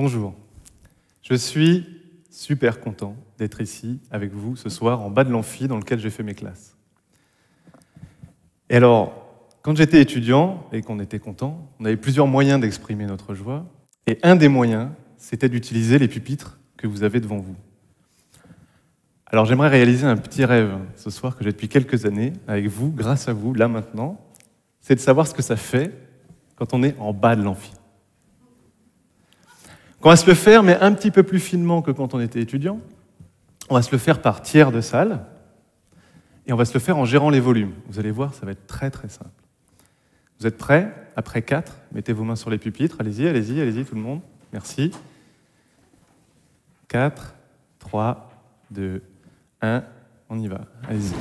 Bonjour. Je suis super content d'être ici avec vous ce soir en bas de l'amphi dans lequel j'ai fait mes classes. Et alors, quand j'étais étudiant et qu'on était content, on avait plusieurs moyens d'exprimer notre joie. Et un des moyens, c'était d'utiliser les pupitres que vous avez devant vous. Alors j'aimerais réaliser un petit rêve ce soir que j'ai depuis quelques années avec vous, grâce à vous, là maintenant, c'est de savoir ce que ça fait quand on est en bas de l'amphi. On va se le faire, mais un petit peu plus finement que quand on était étudiant. On va se le faire par tiers de salle, et on va se le faire en gérant les volumes. Vous allez voir, ça va être très très simple. Vous êtes prêts? Après 4, mettez vos mains sur les pupitres. Allez-y, allez-y, allez-y tout le monde. Merci. 4, 3, 2, 1, on y va. Allez-y.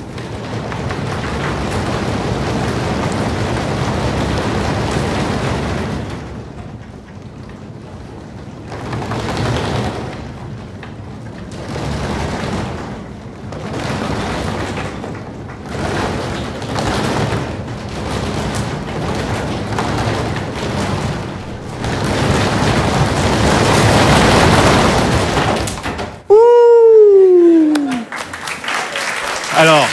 Alors,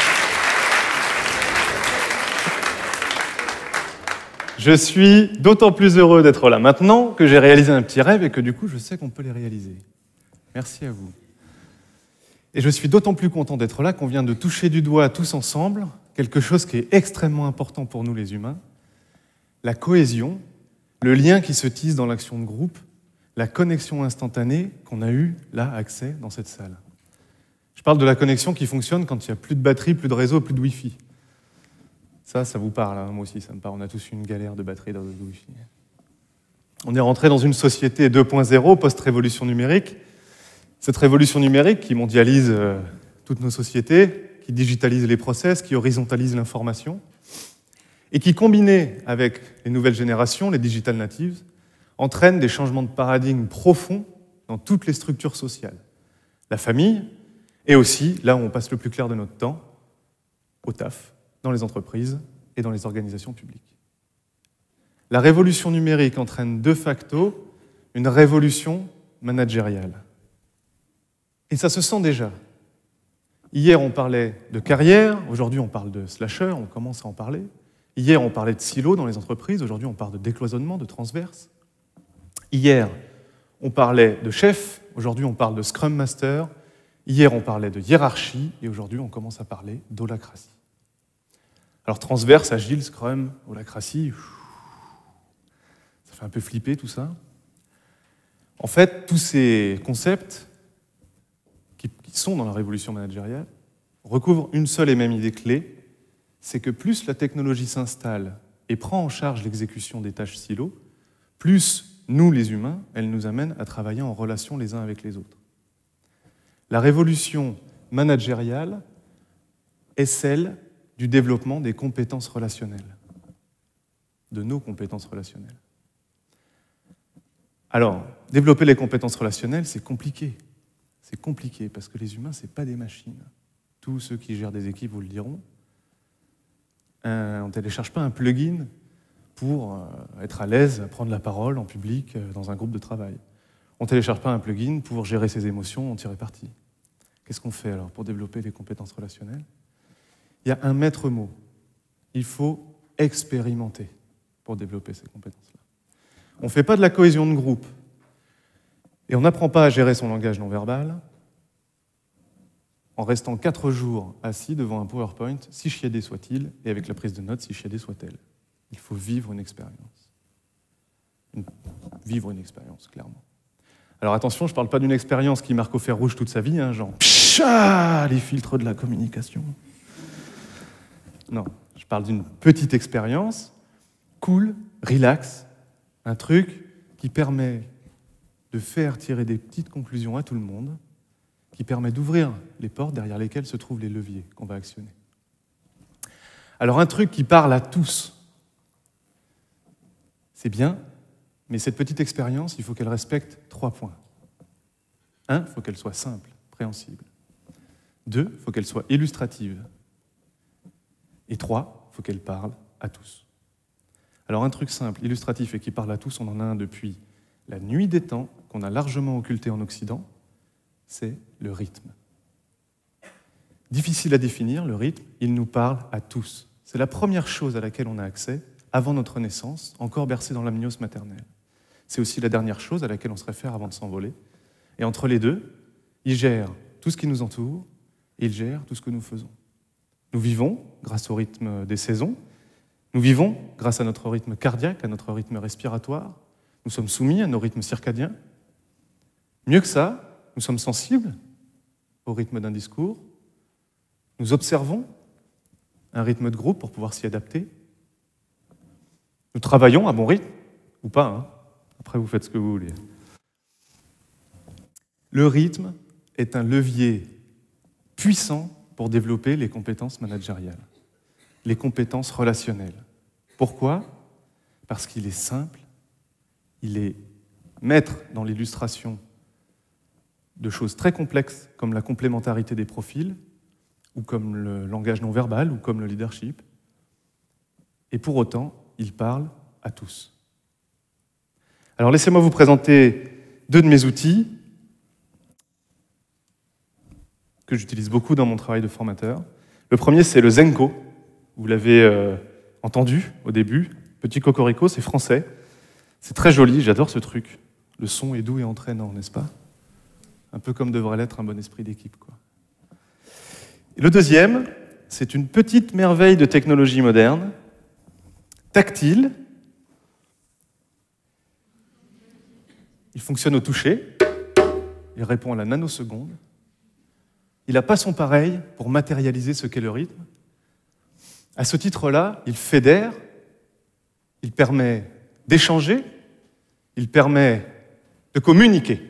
je suis d'autant plus heureux d'être là maintenant que j'ai réalisé un petit rêve et que du coup, je sais qu'on peut les réaliser. Merci à vous. Et je suis d'autant plus content d'être là qu'on vient de toucher du doigt tous ensemble quelque chose qui est extrêmement important pour nous les humains, la cohésion, le lien qui se tisse dans l'action de groupe, la connexion instantanée qu'on a eu là accès dans cette salle. Je parle de la connexion qui fonctionne quand il n'y a plus de batterie, plus de réseau, plus de Wi-Fi. Ça vous parle, hein, moi aussi ça me parle. On a tous eu une galère de batterie dans le Wi-Fi. On est rentré dans une société 2.0, post-révolution numérique. Cette révolution numérique qui mondialise toutes nos sociétés, qui digitalise les process, qui horizontalise l'information, et qui, combinée avec les nouvelles générations, les digital natives, entraîne des changements de paradigme profonds dans toutes les structures sociales. La famille, et aussi, là où on passe le plus clair de notre temps, au taf, dans les entreprises et dans les organisations publiques. La révolution numérique entraîne de facto une révolution managériale. Et ça se sent déjà. Hier, on parlait de carrière, aujourd'hui, on parle de slasher, on commence à en parler. Hier, on parlait de silos dans les entreprises, aujourd'hui, on parle de décloisonnement, de transverse. Hier, on parlait de chef, aujourd'hui, on parle de scrum master. Hier, on parlait de hiérarchie, et aujourd'hui, on commence à parler d'holacratie. Alors, transverse, agile, scrum, holacratie, ça fait un peu flipper tout ça. En fait, tous ces concepts qui sont dans la révolution managériale recouvrent une seule et même idée clé, c'est que plus la technologie s'installe et prend en charge l'exécution des tâches silos, plus nous, les humains, elle nous amène à travailler en relation les uns avec les autres. La révolution managériale est celle du développement des compétences relationnelles, de nos compétences relationnelles. Alors, développer les compétences relationnelles, c'est compliqué. C'est compliqué parce que les humains, ce n'est pas des machines. Tous ceux qui gèrent des équipes vous le diront. On ne télécharge pas un plugin pour être à l'aise à prendre la parole en public dans un groupe de travail. On ne télécharge pas un plugin pour gérer ses émotions, en tirer parti. Qu'est-ce qu'on fait alors pour développer les compétences relationnelles? Il y a un maître mot. Il faut expérimenter pour développer ces compétences-là. On ne fait pas de la cohésion de groupe et on n'apprend pas à gérer son langage non verbal en restant 4 jours assis devant un PowerPoint, si chiadé soit-il, et avec la prise de notes, si chiadée soit-elle. Il faut vivre une expérience. Vivre une expérience, clairement. Alors attention, je ne parle pas d'une expérience qui marque au fer rouge toute sa vie, hein, genre les filtres de la communication. Non, je parle d'une petite expérience, cool, relax, un truc qui permet de faire tirer des petites conclusions à tout le monde, qui permet d'ouvrir les portes derrière lesquelles se trouvent les leviers qu'on va actionner. Alors un truc qui parle à tous, c'est bien, mais cette petite expérience, il faut qu'elle respecte 3 points. 1, il faut qu'elle soit simple, préhensible. 2, il faut qu'elle soit illustrative. Et 3, il faut qu'elle parle à tous. Alors un truc simple, illustratif et qui parle à tous, on en a un depuis la nuit des temps, qu'on a largement occulté en Occident, c'est le rythme. Difficile à définir, le rythme, il nous parle à tous. C'est la première chose à laquelle on a accès avant notre naissance, encore bercé dans l'amnios maternelle. C'est aussi la dernière chose à laquelle on se réfère avant de s'envoler. Et entre les deux, il gère tout ce qui nous entoure et il gère tout ce que nous faisons. Nous vivons grâce au rythme des saisons, nous vivons grâce à notre rythme cardiaque, à notre rythme respiratoire, nous sommes soumis à nos rythmes circadiens. Mieux que ça, nous sommes sensibles au rythme d'un discours, nous observons un rythme de groupe pour pouvoir s'y adapter, nous travaillons à bon rythme, ou pas, hein. Après vous faites ce que vous voulez. Le rythme est un levier puissant pour développer les compétences managériales, les compétences relationnelles. Pourquoi? Parce qu'il est simple, il est maître dans l'illustration de choses très complexes comme la complémentarité des profils, ou comme le langage non verbal, ou comme le leadership. Et pour autant, il parle à tous. Alors laissez-moi vous présenter deux de mes outils que j'utilise beaucoup dans mon travail de formateur. Le premier, c'est le Zenko. Vous l'avez entendu au début. Petit cocorico, c'est français. C'est très joli, j'adore ce truc. Le son est doux et entraînant, n'est-ce pas? Un peu comme devrait l'être un bon esprit d'équipe, quoi. Et le deuxième, c'est une petite merveille de technologie moderne, tactile. Il fonctionne au toucher, il répond à la nanoseconde. Il n'a pas son pareil pour matérialiser ce qu'est le rythme. À ce titre-là, il fédère, il permet d'échanger, il permet de communiquer.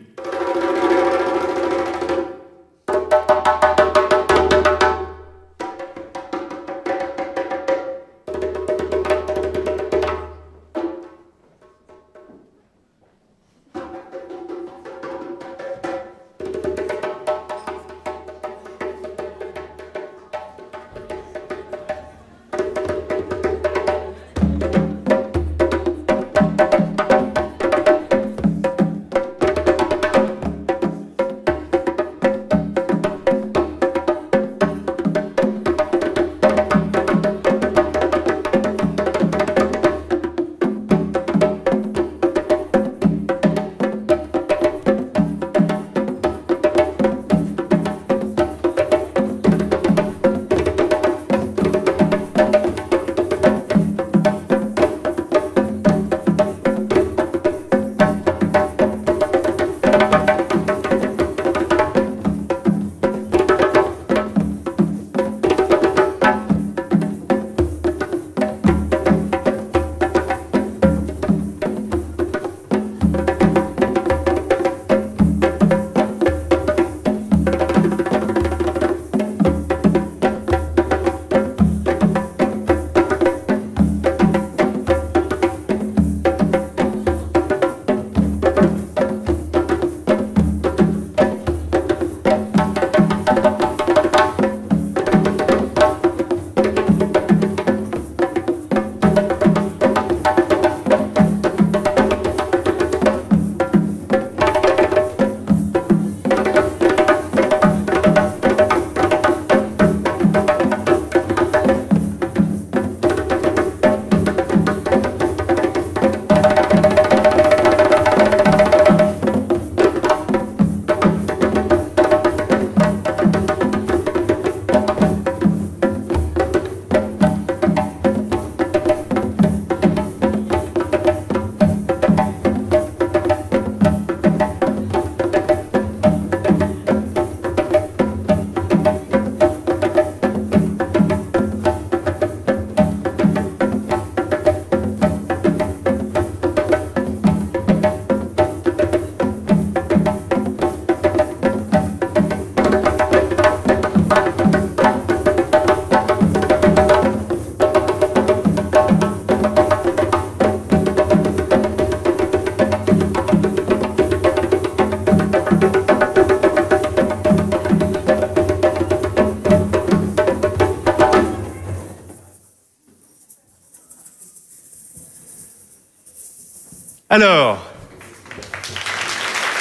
Alors,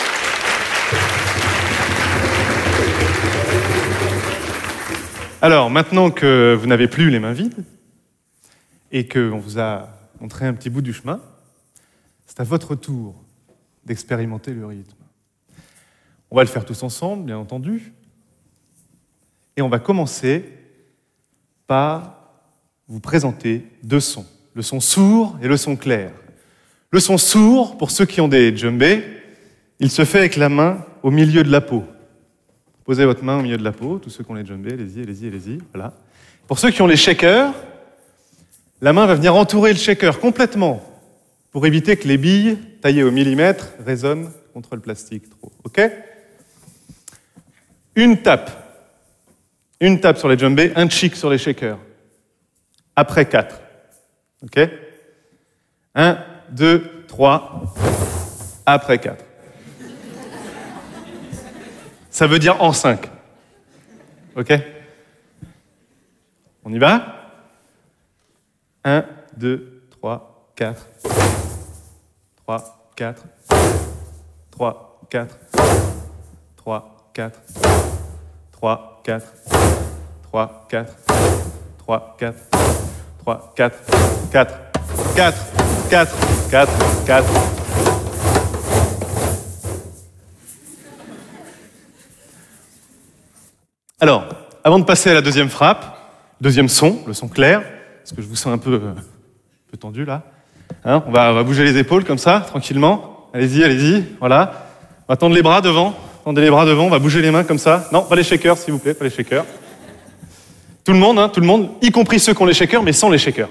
Alors, maintenant que vous n'avez plus les mains vides et qu'on vous a montré un petit bout du chemin, c'est à votre tour d'expérimenter le rythme. On va le faire tous ensemble, bien entendu. Et on va commencer par vous présenter deux sons. Le son sourd et le son clair. Le son sourd, pour ceux qui ont des djembés, il se fait avec la main au milieu de la peau. Posez votre main au milieu de la peau, tous ceux qui ont les djembés, allez-y, allez-y, allez-y, voilà. Pour ceux qui ont les shakers, la main va venir entourer le shaker complètement pour éviter que les billes taillées au millimètre résonnent contre le plastique trop. OK ? Une tape sur les djembés, un chick sur les shakers. Après 4. OK ? 1, 2, 3, après 4. Ça veut dire en 5. OK ? On y va ? 1, 2, 3, 4. 3, 4. 3, 4. 3, 4. 3, 4. 3, 4. 3, 4. 3, 4. 4. 4. 4. 4. 4. Alors, avant de passer à la deuxième frappe, deuxième son, le son clair, parce que je vous sens un peu tendu là. Hein, on va bouger les épaules comme ça, tranquillement. Allez-y, allez-y, voilà. On va tendre les bras devant. Tendez les bras devant, on va bouger les mains comme ça. Non, pas les shakers, s'il vous plaît, pas les shakers. Tout le monde, y compris ceux qui ont les shakers, mais sans les shakers.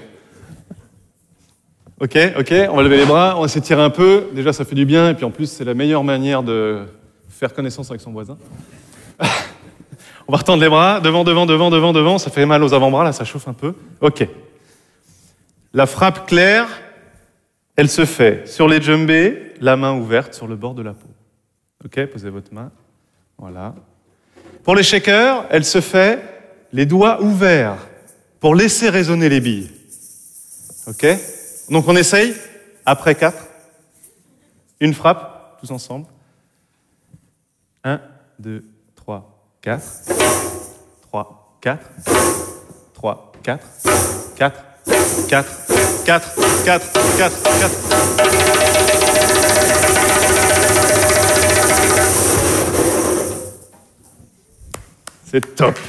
Ok, on va lever les bras, on va s'étirer un peu. Déjà, ça fait du bien, et puis en plus, c'est la meilleure manière de faire connaissance avec son voisin. On va retendre les bras, devant, ça fait mal aux avant-bras, là, ça chauffe un peu. Ok. La frappe claire, elle se fait sur les djembés, la main ouverte sur le bord de la peau. Ok, posez votre main. Voilà. Pour les shakers, elle se fait les doigts ouverts pour laisser résonner les billes. Ok ? Donc on essaye, après 4. Une frappe, tous ensemble. 1, 2, 3, 4. 3, 4. 3, 4. 4. 4. 4. 4. 4. 4. C'est top.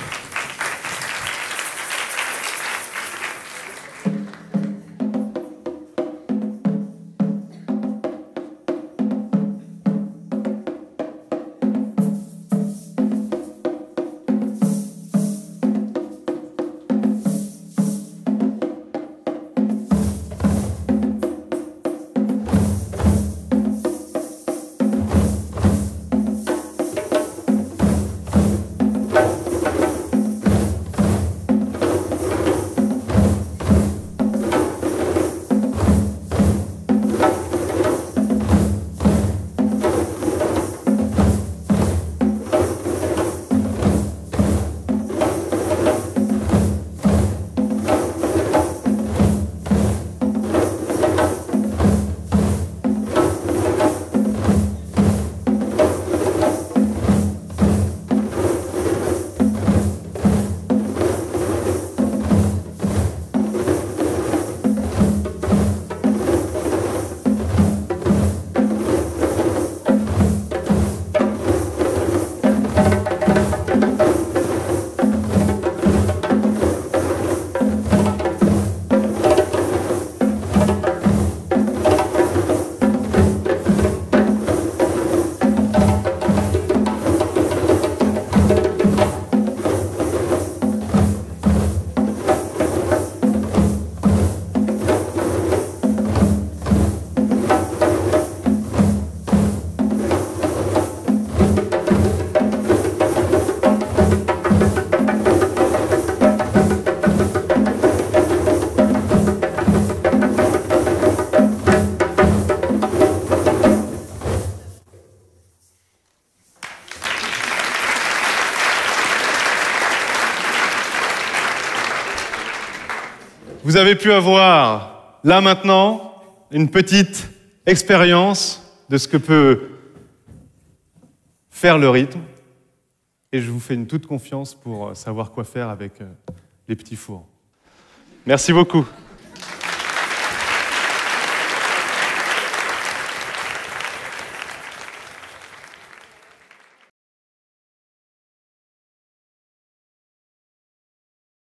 Vous avez pu avoir, là maintenant, une petite expérience de ce que peut faire le rythme. et je vous fais une toute confiance pour savoir quoi faire avec les petits fours. Merci beaucoup.